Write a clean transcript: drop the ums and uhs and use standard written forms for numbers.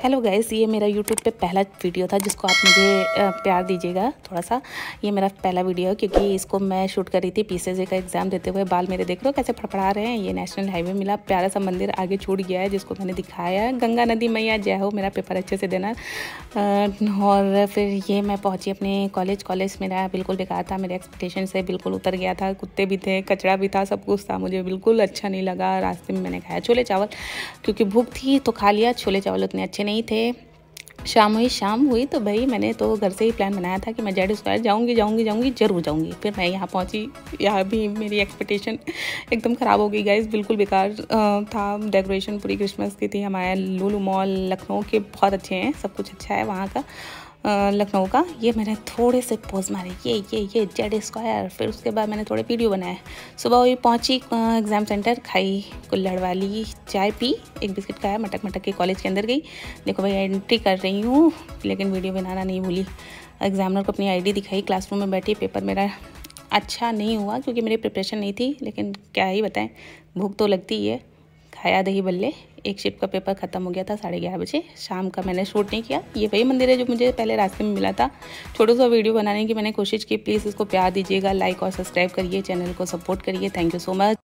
Hello guys, ये मेरा YouTube पे पहला वीडियो था जिसको आप मुझे प्यार दीजिएगा थोड़ा सा। ये मेरा पहला वीडियो है क्योंकि इसको मैं शूट कर रही थी पीसीएससी का एग्ज़ाम देते हुए। बाल मेरे देख रहे हो कैसे फड़फड़ा रहे हैं। ये नेशनल हाईवे मिला, प्यारा सा मंदिर आगे छूट गया है जिसको मैंने दिखाया है। गंगा नदी मैया जय हो, मेरा पेपर अच्छे से देना। और फिर ये मैं पहुँची अपने कॉलेज मेरा बिल्कुल बेकार था, मेरे एक्सपेक्टेशन से बिल्कुल उतर गया था। कुत्ते भी थे, कचरा भी था, सब कुछ था, मुझे बिल्कुल अच्छा नहीं लगा। रास्ते में मैंने खाया छोले चावल क्योंकि भूख थी तो खा लिया। छोले चावल उतने अच्छे नहीं थे। शाम हुई तो भाई मैंने तो घर से ही प्लान बनाया था कि मैं जेड स्क्वायर जाऊँगी ज़रूर जाऊँगी। फिर मैं यहाँ पहुँची, यहाँ भी मेरी एक्सपेक्टेशन एकदम ख़राब हो गई गाइस, बिल्कुल बेकार था। डेकोरेशन पूरी क्रिसमस की थी। हमारे लुलु मॉल लखनऊ के बहुत अच्छे हैं, सब कुछ अच्छा है वहाँ का, लखनऊ का। ये मैंने थोड़े से पोज मारे, ये जेड स्क्वायर। फिर उसके बाद मैंने थोड़े वीडियो बनाए। सुबह हुई, पहुंची एग्ज़ाम सेंटर, खाई कुल्हड़ वाली चाय, पी, एक बिस्किट खाया, मटक के कॉलेज के अंदर गई। देखो भाई एंट्री कर रही हूँ लेकिन वीडियो बनाना नहीं भूली। एग्जामिनर को अपनी आईडी दिखाई, क्लासरूम में बैठी। पेपर मेरा अच्छा नहीं हुआ क्योंकि मेरी प्रिपरेशन नहीं थी, लेकिन क्या ही बताएं, भूख तो लगती ही है। खाया दही बल्ले। एक शिफ्ट का पेपर ख़त्म हो गया था 11:30 बजे। शाम का मैंने शूट नहीं किया। ये वही मंदिर है जो मुझे पहले रास्ते में मिला था। छोटा सा वीडियो बनाने की मैंने कोशिश की। प्लीज़ इसको प्यार दीजिएगा, लाइक और सब्सक्राइब करिए, चैनल को सपोर्ट करिए। Thank you so much.